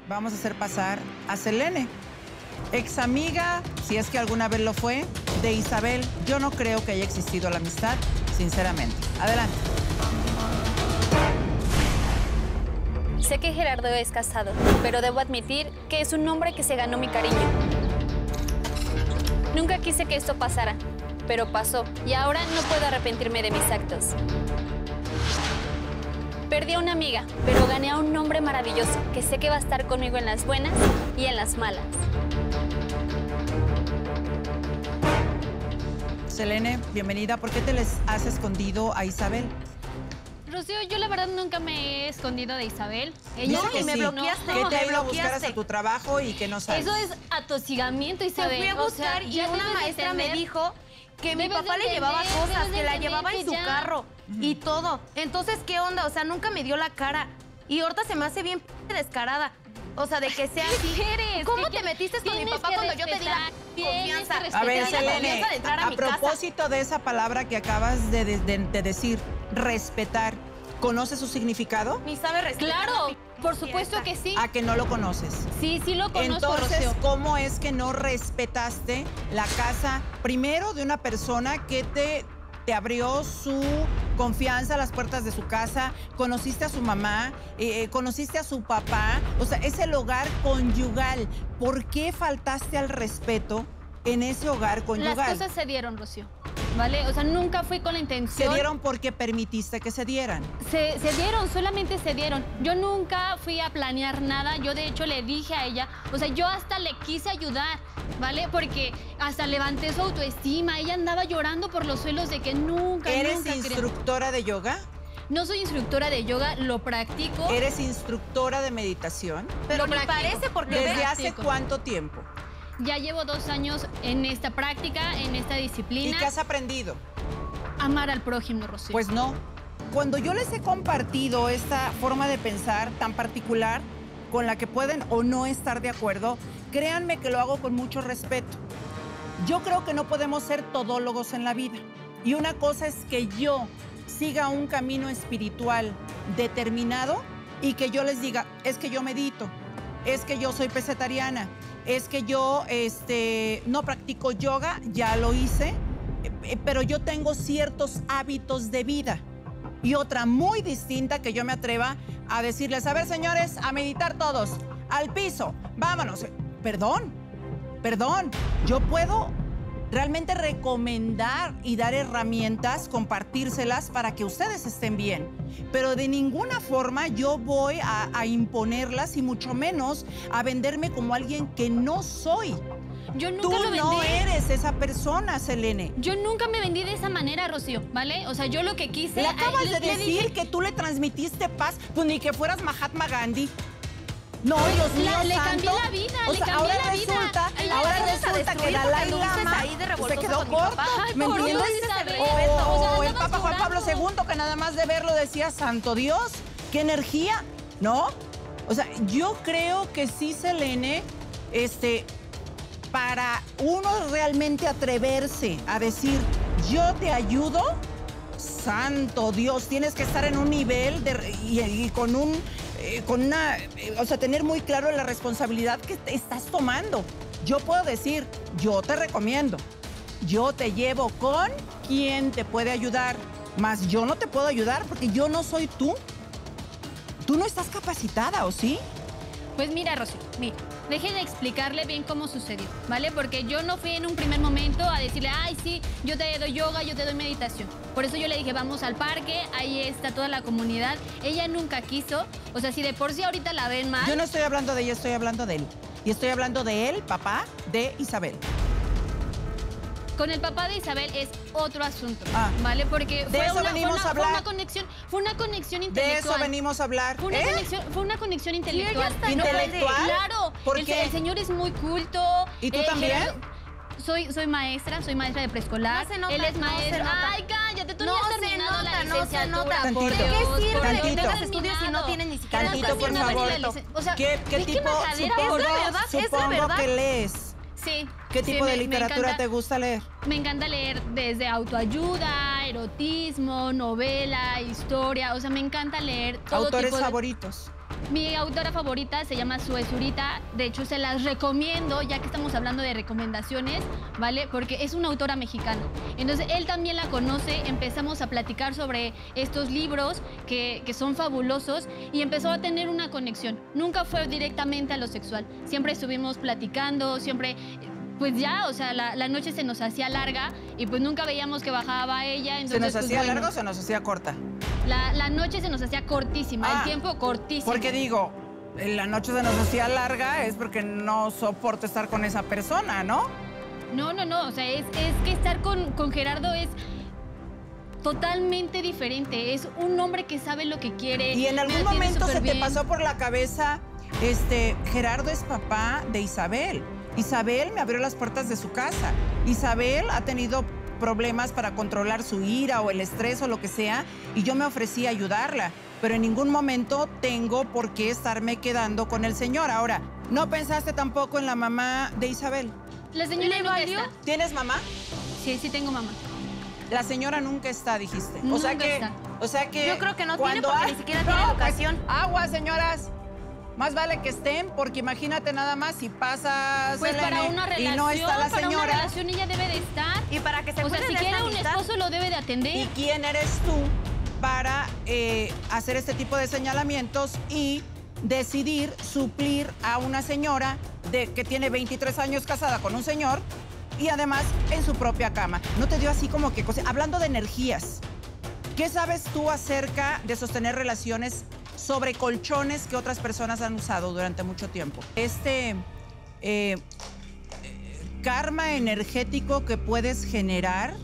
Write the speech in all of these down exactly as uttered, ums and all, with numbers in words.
vamos a hacer pasar a Selene, ex amiga, si es que alguna vez lo fue, de Isabel. Yo no creo que haya existido la amistad, sinceramente. Adelante. Sé que Gerardo es casado, pero debo admitir que es un hombre que se ganó mi cariño. Nunca quise que esto pasara, pero pasó y ahora no puedo arrepentirme de mis actos. Perdí a una amiga, pero gané a un hombre maravilloso que sé que va a estar conmigo en las buenas y en las malas. Selene, bienvenida. ¿Por qué te les has escondido a Isabel? Rocío, yo la verdad nunca me he escondido de Isabel. Ella Dice que me sí, bloqueaste. que No, te ha me ido a buscar bloqueaste. hasta tu trabajo y que no sabes. Eso es atosigamiento, Te Isabel. fui a O sea, buscar y ya una debes de maestra me entender. dijo que mi Debes papá de le llevaba entender, cosas, debes de que la entender llevaba en que su ya. carro y todo. Entonces, ¿qué onda? O sea, nunca me dio la cara. Y ahorita se me hace bien p descarada. O sea, de que sea así. quieres? ¿Cómo ¿Qué te metiste con mi tienes papá que cuando yo te di la respetar? Tienes confianza? que A respetar. ver, Te di la Selene, confianza de entrar a a, mi casa. propósito de esa palabra que acabas de, de- de- de decir, respetar, ¿conoces su significado? Ni sabe respetar. Claro, la p- por supuesto fiesta. que sí. ¿A que no lo conoces? Sí, sí lo conozco, Entonces, Rocío. ¿cómo es que no respetaste la casa, primero, de una persona que te, te abrió su confianza a las puertas de su casa, conociste a su mamá, eh, conociste a su papá, o sea, es el hogar conyugal? ¿Por qué faltaste al respeto en ese hogar conyugal? Las cosas se dieron, Rocío, ¿vale? O sea, nunca fui con la intención. Se dieron porque permitiste que se dieran. Se, se dieron, solamente se dieron. Yo nunca fui a planear nada. Yo, de hecho, le dije a ella, o sea, yo hasta le quise ayudar, ¿vale? Porque hasta levanté su autoestima. Ella andaba llorando por los suelos de que nunca, ¿Eres nunca quería- instructora de yoga? No soy instructora de yoga, lo practico. ¿Eres instructora de meditación? Pero Lo ni practico. parece porque ¿Desde ve- hace practico. cuánto tiempo? Ya llevo dos años en esta práctica, en esta ¿Y disciplina. qué has aprendido? Amar al prójimo, Rocío. Pues no. Cuando yo les he compartido esta forma de pensar tan particular, con la que pueden o no estar de acuerdo, créanme que lo hago con mucho respeto. Yo creo que no podemos ser todólogos en la vida. Y una cosa es que yo siga un camino espiritual determinado y que yo les diga, es que yo medito, es que yo soy pesetariana, es que yo este, no practico yoga, ya lo hice, eh, pero yo tengo ciertos hábitos de vida. Y otra muy distinta que yo me atreva a decirles, a ver, señores, a meditar todos, al piso, vámonos. Perdón, perdón, yo puedo realmente recomendar y dar herramientas, compartírselas para que ustedes estén bien. Pero de ninguna forma yo voy a, a imponerlas y mucho menos a venderme como alguien que no soy. Yo nunca Tú lo vendí. no eres esa persona, Selene. Yo nunca me vendí de esa manera, Rocío, ¿vale? O sea, yo lo que quise... Le acabas le- de le decir dije- que tú le transmitiste paz, pues ni que fueras Mahatma Gandhi. No, Dios mío, La- le cambié santo. la vida, O le sea, cambié ahora la vida. resulta, La ahora vas a resulta que destruir Dalai porque anduviste Lama ahí de se revoltoso quedó con mi corto. papá. Ay, ¿Me por Dios, entiendes? Isabel, O, o sea, o el andabas Papa Juan Pablo llorando. segundo, que nada más de verlo decía, santo Dios, qué energía, ¿no? O sea, yo creo que sí, Selene, este, para uno realmente atreverse a decir, yo te ayudo, santo Dios, tienes que estar en un nivel de, y, y con un, eh, con una, eh, o sea, tener muy claro la responsabilidad que te estás tomando. Yo puedo decir, yo te recomiendo, yo te llevo con quien te puede ayudar, mas yo no te puedo ayudar porque yo no soy tú. Tú no estás capacitada, ¿o sí? Pues mira, Rocío, mira, déjenme explicarle bien cómo sucedió, ¿vale? Porque yo no fui en un primer momento a decirle, ay, sí, yo te doy yoga, yo te doy meditación. Por eso yo le dije, vamos al parque, ahí está toda la comunidad. Ella nunca quiso, o sea, si de por sí ahorita la ven mal... Yo no estoy hablando de ella, estoy hablando de él. Y estoy hablando de él, papá, de Isabel. Con el papá de Isabel es otro asunto, Ah. ¿vale? Porque De fue, eso una, fue, venimos una, a hablar. fue una conexión, fue una conexión De intelectual. eso venimos a hablar. Fue una, ¿Eh? conexión, fue una conexión intelectual. está Y no fue de- ¿Intelectual? Claro. ¿Por el, qué? el señor es muy culto. ¿Y tú eh, también? Gerardo- Soy, soy maestra, soy maestra de preescolar. No se nota, Él es no se maestro. nota. Ay, cállate, tú No no has se terminado nota, la no se licenciatura. nota. Tantito. por ¿De Dios, qué por sirve Dios, de que Tantito. tengas estudios si no tienes ni siquiera Tantito, la por terminado favor. la licen- O sea, ¿Qué, qué ¿de tipo, majadera? supongo, ¿Es de verdad? ¿Es de supongo verdad? que lees? Sí. ¿Qué sí, tipo me- de me literatura encanta- te gusta leer? Me encanta leer desde autoayuda, erotismo, novela, historia. O sea, me encanta leer todo ¿Autores tipo de... favoritos? Mi autora favorita se llama Sue Zurita. De hecho, se las recomiendo, ya que estamos hablando de recomendaciones, ¿vale? Porque es una autora mexicana. Entonces, él también la conoce. Empezamos a platicar sobre estos libros que, que son fabulosos y empezó a tener una conexión. Nunca fue directamente a lo sexual. Siempre estuvimos platicando, siempre... Pues ya, o sea, la, la noche se nos hacía larga y pues nunca veíamos que bajaba ella. Entonces, ¿Se nos pues, hacía bueno, larga o se nos hacía corta? La, la noche se nos hacía cortísima, Ah, el tiempo cortísimo. Porque digo, la noche se nos hacía larga es porque no soporto estar con esa persona, ¿no? No, no, no, o sea, es, es que estar con, con Gerardo es totalmente diferente. Es un hombre que sabe lo que quiere. Y en me algún atiende momento se te superbién. pasó por la cabeza, este, Gerardo es papá de Isabel. Isabel me abrió las puertas de su casa. Isabel ha tenido problemas para controlar su ira o el estrés o lo que sea, y yo me ofrecí a ayudarla. Pero en ningún momento tengo por qué estarme quedando con el señor. Ahora, ¿no pensaste tampoco en la mamá de Isabel? La señora ¿Le nunca valió? está. ¿Tienes mamá? Sí, sí tengo mamá. La señora nunca está, dijiste. O Nunca sea que, está. o sea que Yo creo que no tiene cuando porque hay- ni siquiera tiene educación. Pues, agua, señoras. Más vale que estén, porque imagínate nada más si pasas Pues el para nene una relación, y no está la para una señora. relación ella debe de estar. Y para que se O sea, cuide si de quiere esta un amistad. esposo lo debe de ¿Y atender. quién eres tú para eh, hacer este tipo de señalamientos y decidir suplir a una señora de, que tiene veintitrés años casada con un señor y además en su propia cama? ¿No te dio así como que cosa? Hablando de energías, ¿qué sabes tú acerca de sostener relaciones sobre colchones que otras personas han usado durante mucho tiempo? Este eh, karma energético que puedes generar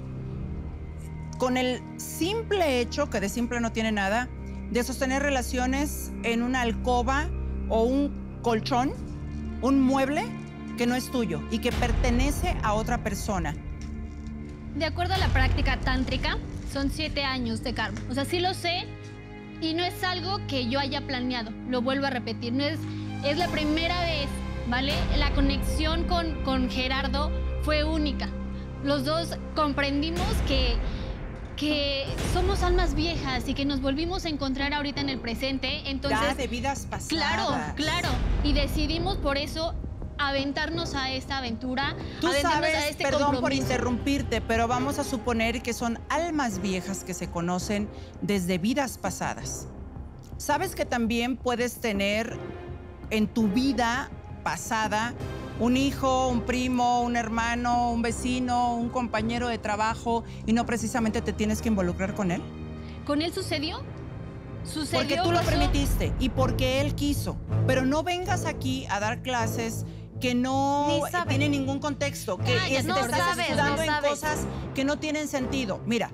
con el simple hecho, que de simple no tiene nada, de sostener relaciones en una alcoba o un colchón, un mueble que no es tuyo y que pertenece a otra persona. De acuerdo a la práctica tántrica, son siete años de karma. O sea, sí lo sé y no es algo que yo haya planeado. Lo vuelvo a repetir. No es, es la primera vez, ¿vale? La conexión con, con Gerardo fue única. Los dos comprendimos que, que somos almas viejas y que nos volvimos a encontrar ahorita en el presente. Entonces, Ya de vidas pasadas. claro, claro. Y decidimos por eso aventarnos a esta aventura, Tú aventarnos sabes, a este perdón por compromiso. interrumpirte, pero vamos a suponer que son almas viejas que se conocen desde vidas pasadas. ¿Sabes que también puedes tener en tu vida pasada un hijo, un primo, un hermano, un vecino, un compañero de trabajo y no precisamente te tienes que involucrar con él? ¿Con él sucedió? Sucedió. Porque tú lo pasó. permitiste y porque él quiso. Pero no vengas aquí a dar clases que no Ni sabe. tienen ningún contexto, que Cállate, es- no te estás sabes, escudando no en sabes. cosas que no tienen sentido. Mira,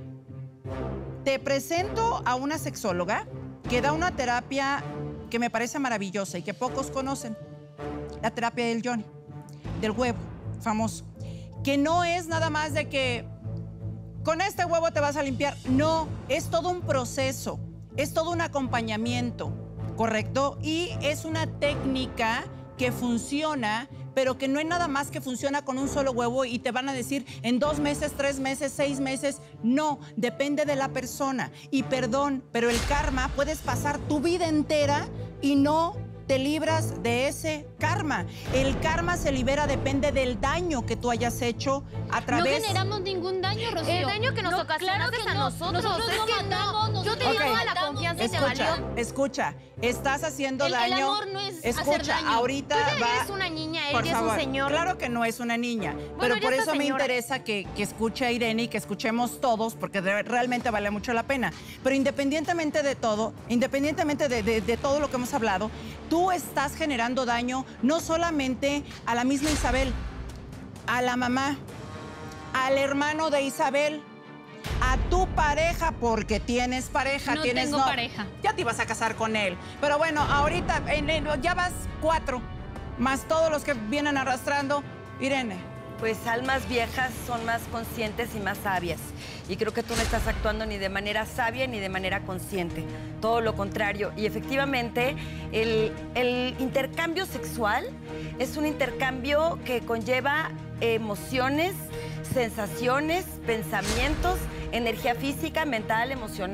te presento a una sexóloga que da una terapia que me parece maravillosa y que pocos conocen. La terapia del Johnny, del huevo famoso. Que no es nada más de que con este huevo te vas a limpiar. No, es todo un proceso, es todo un acompañamiento, ¿correcto? Y es una técnica que funciona, pero que no es nada más que funciona con un solo huevo y te van a decir en dos meses, tres meses, seis meses. No, depende de la persona. Y perdón, pero el karma, puedes pasar tu vida entera y no te libras de ese karma. El karma se libera, depende del daño que tú hayas hecho a No través... generamos ningún daño, Rocío. El daño que nos No, ocasionaste claro que a no. nosotros. Nosotros es no que matamos, no. Yo te nosotros di Ok. toda la matamos. confianza y te Escucha, valió. escucha, estás haciendo El- el daño. amor no es hacer escucha, daño. ahorita Tú ya va. eres una niña, él Por ya es un favor, señor. Claro que no es una niña, pero ya por está eso me señora. interesa que, que escuche a Irene y que escuchemos todos, porque de- realmente vale mucho la pena. Pero independientemente de todo, independientemente de, de- de todo lo que hemos hablado, tú estás generando daño no solamente a la misma Isabel, a la mamá, al hermano de Isabel, a tu pareja, porque tienes pareja, No tienes tengo pareja. Ya te ibas a casar con él. Pero bueno, ahorita en- en- ya vas cuatro, más todos los que vienen arrastrando. Irene. Pues almas viejas son más conscientes y más sabias. Y creo que tú no estás actuando ni de manera sabia ni de manera consciente. Todo lo contrario. Y efectivamente, el, el intercambio sexual es un intercambio que conlleva emociones, sensaciones, pensamientos, energía física, mental, emocional,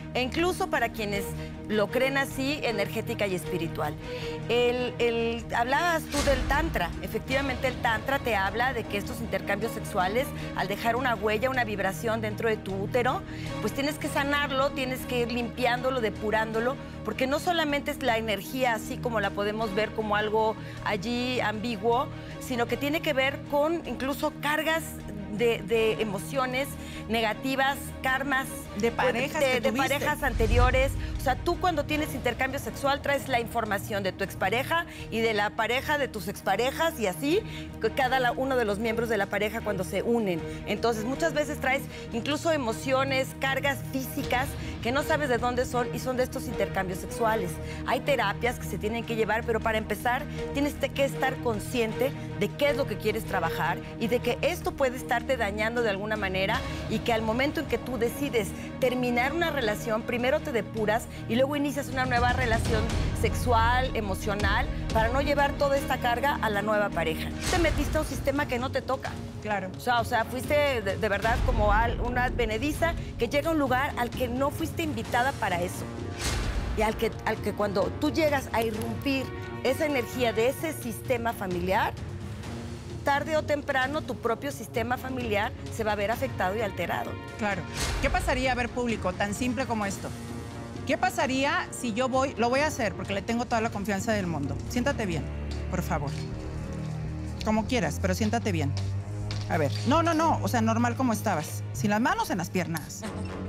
e incluso para quienes lo creen así, energética y espiritual. El, el, hablabas tú del tantra. Efectivamente, el tantra te habla de que estos intercambios sexuales, al dejar una huella, una vibración dentro de tu útero, pues tienes que sanarlo, tienes que ir limpiándolo, depurándolo, porque no solamente es la energía así como la podemos ver como algo allí ambiguo, sino que tiene que ver con incluso cargas de, de emociones negativas, karmas de parejas, de, que de tuviste. parejas anteriores. O sea, tú cuando tienes intercambio sexual traes la información de tu expareja y de la pareja de tus exparejas y así cada la- uno de los miembros de la pareja cuando se unen. Entonces muchas veces traes incluso emociones, cargas físicas que no sabes de dónde son y son de estos intercambios sexuales. Hay terapias que se tienen que llevar, pero para empezar tienes que estar consciente de qué es lo que quieres trabajar y de que esto puede estarte dañando de alguna manera y que al momento en que tú decides terminar una relación, primero te depuras y luego inicias una nueva relación sexual, emocional, para no llevar toda esta carga a la nueva pareja. Te metiste a un sistema que no te toca. Claro. O sea, o sea fuiste de, de verdad como al- una advenediza que llega a un lugar al que no fuiste invitada para eso. Y al que, al que cuando tú llegas a irrumpir esa energía de ese sistema familiar, tarde o temprano tu propio sistema familiar se va a ver afectado y alterado. Claro. ¿Qué pasaría, a ver, público, tan simple como esto? ¿Qué pasaría si yo voy, lo voy a hacer porque le tengo toda la confianza del mundo? Siéntate bien, por favor. Como quieras, pero siéntate bien. A ver, no, no, no, o sea, normal como estabas. Sin las manos en las piernas.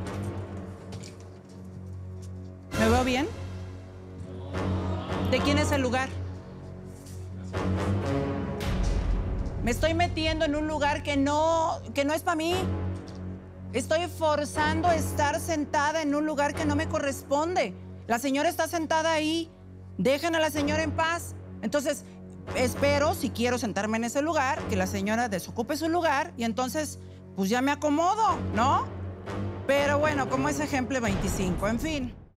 ¿Me veo bien? ¿De quién es el lugar? Me estoy metiendo en un lugar que no, que no es para mí. Estoy forzando a estar sentada en un lugar que no me corresponde. La señora está sentada ahí. Dejen a la señora en paz. Entonces, espero, si quiero sentarme en ese lugar, que la señora desocupe su lugar y entonces, pues ya me acomodo, ¿no? Pero bueno, como es ejemplo veinticinco, en fin.